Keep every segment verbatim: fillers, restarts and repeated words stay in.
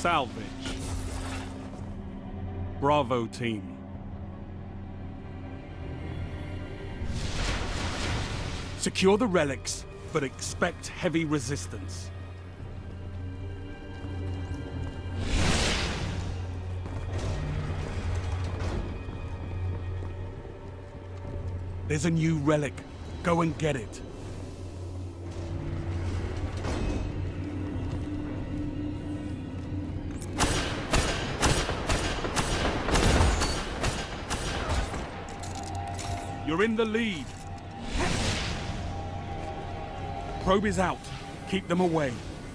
Salvage. Bravo team. Secure the relics, but expect heavy resistance. There's a new relic. Go and get it. You're in the lead. Probe is out. Keep them away.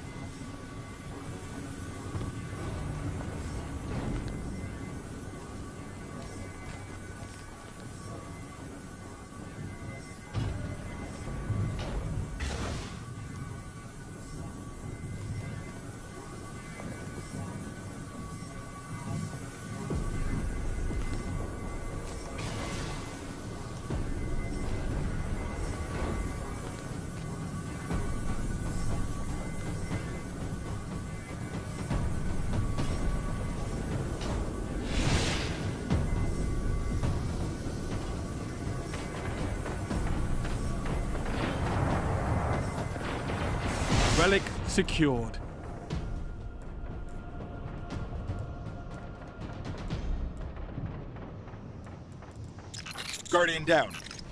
Relic secured. Guardian down.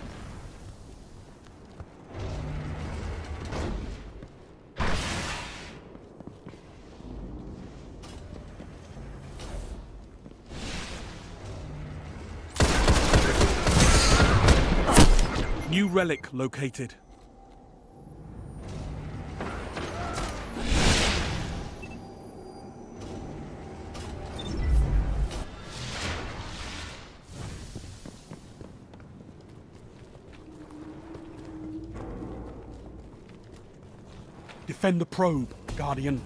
New relic located. Defend the probe, Guardian.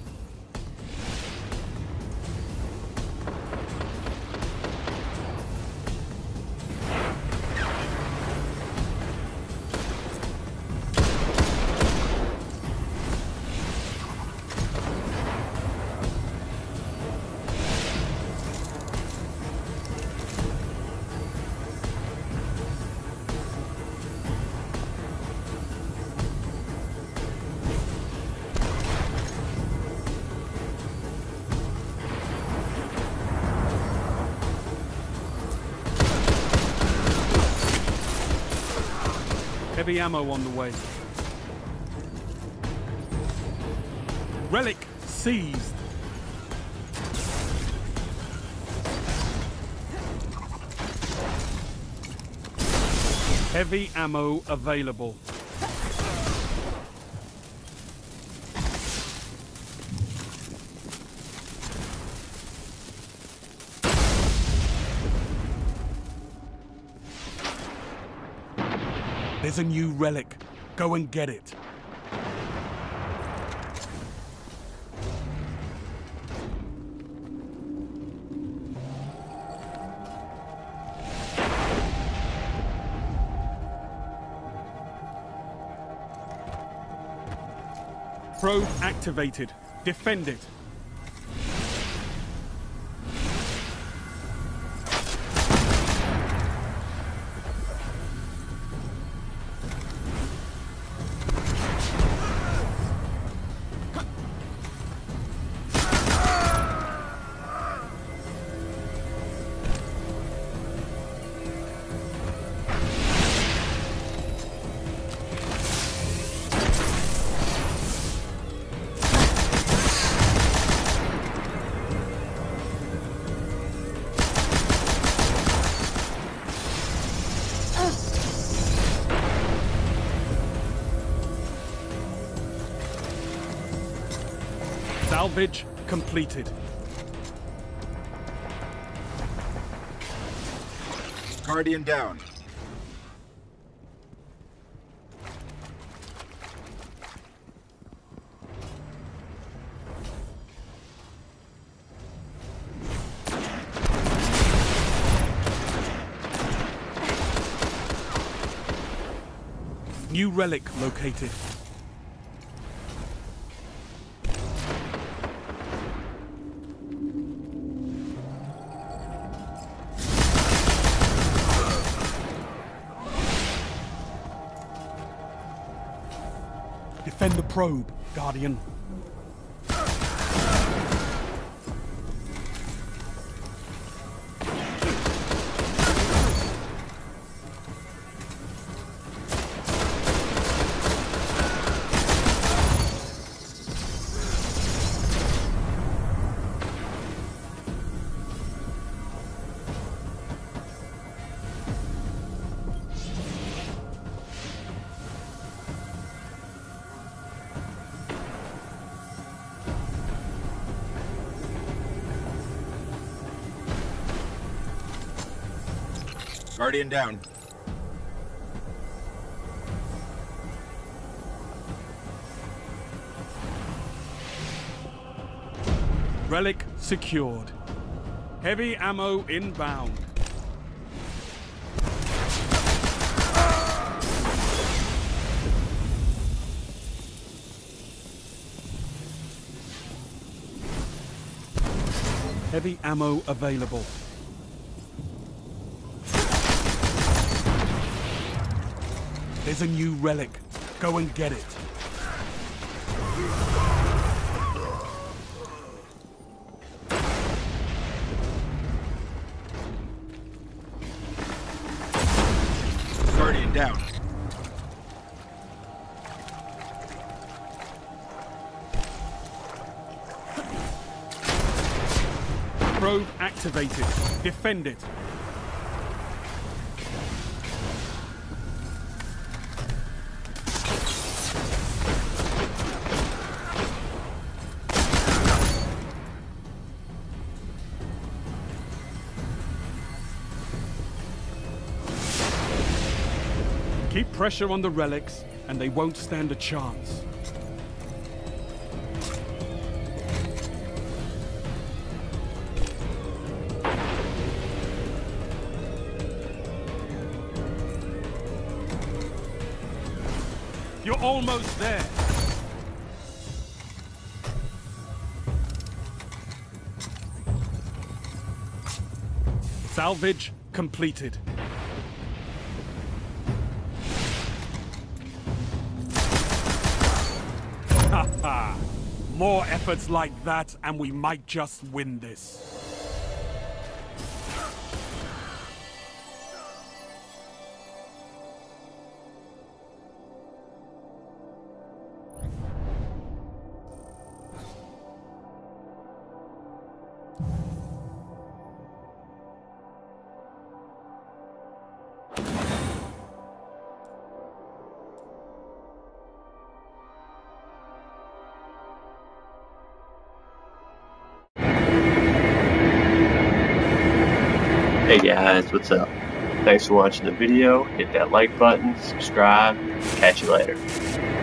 Heavy ammo on the way. Relic seized. Heavy ammo available. There's a new relic. Go and get it. Probe activated. Defend it. Salvage completed. Guardian down. New relic located. Defend the probe, Guardian. Guardian down. Relic secured. Heavy ammo inbound. Heavy ammo available. There's a new relic. Go and get it. Guardian down. Probe activated. Defend it. Keep pressure on the relics, and they won't stand a chance. You're almost there. Salvage completed. Haha! More efforts like that, and we might just win this. Hey guys, what's up? Thanks for watching the video. Hit that like button, subscribe, catch you later.